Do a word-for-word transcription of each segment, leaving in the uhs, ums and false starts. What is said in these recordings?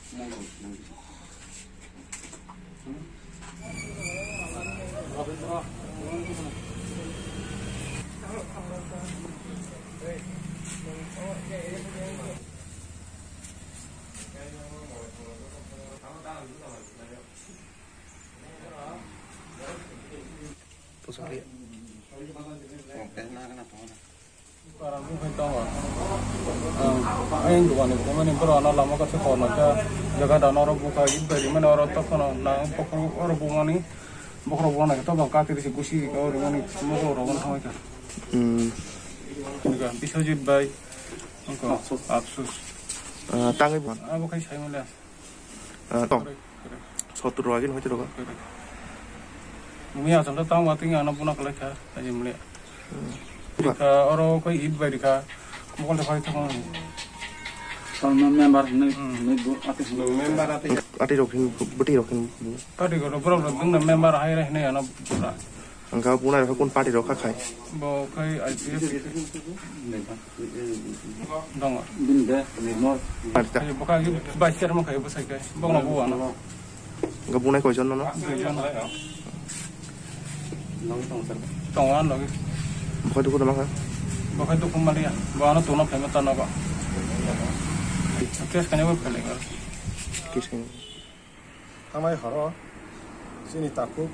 Pusuli. Oke, nah kenapa? Parang bukan tahu ah. Ayang dua nih, kau mana pernah anak lama kasih kau nanti jaga dan orang buka ibu dari mana orang tak kena, nah pokok orang bunga nih, pokok orang bunga nih, tahu bang kaki di sekusi kau dengan ini semua orang bunga sama itu. Hmm. Ini kan bisa jadi baik, engkau absus. Tangi bukan? Ah bukan saya melihat. Tong. Satu lagi nih itu doang. Mungkin asal tahu mati anak punak lagi aja melihat. Jika orang kau ibu dari kau, mungkin lepas itu kau ni. Kalau member ni, ni bu, ati member ati. Ati rokin, beti rokin. Tadi kalau problem dengan member akhirnya ni anak pura. Angka punai rokin pun party roka kai. Bawa kai I P F. Dong. Binde, ni mor. Party tak. Bukan baca rumah kai besar kai. Bawa nak buat nak. Angka punai kau jono no. Tong lagi. Bukan tu kau nama kan? Bukan tu kembali ya. Bawa nak tunak kami tanah pak. Kes kanya apa peleng? Kisah. Kamai haro, sini takut.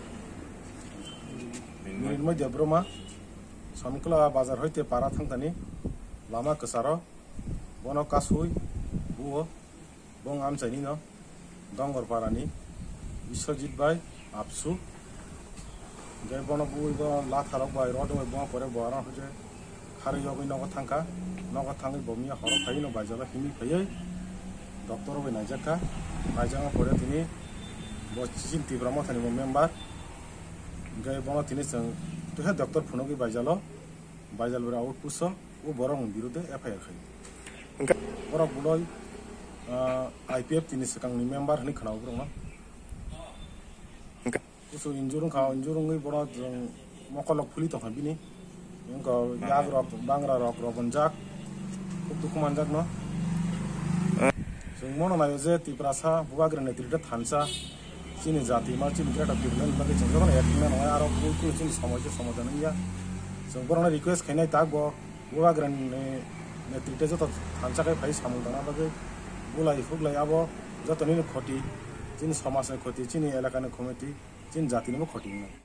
Mirin mo jabro ma, samkula bazar hoite para thang tani, lama kesaro, bono kasui, buo, bong am chani no, dongor parani, Biswajit bai, absu, gay bono bui bo la tharok bai rodo bo pore bo ara hoje, hari yogi nogo thangka, nogo thangi bomia haro khai no bai jala himi khai, doktor bai najaka, najanga pore tini, bo cisin tibramo thani bo member. Gaya bono tini sang tu है doctor फुनो की बाइजालो बाइजाल बरा आउट पुसो वो बरं बिरुदे F I R खाई बरं बुलोय I P F tini sekang ni member hani Khanaw बरं ना उसो इंजुरं खाव इंजुरं गई बड़ा मकलक फुली तो खाबी नहीं इनका याग रॉक बांगरा रॉक रॉकन जाक कुछ दुखमान जाक ना जोंमोनो ना योजे तिप्रासा बुआग्रने तिरटे थांसा Sini jati macam ni ada pilihan bagi contoh kan ya kita nak arah buku sini sama je sama dengan ya. Sekarang request kena tak bo, gua geran ne ne trite je tu hanca ke face kamu dana bagi gula ifuk lah ya bo, jatuh ni khoti, sini sama se khoti, sini elakane komiti, sini jati ni mo khoti ni.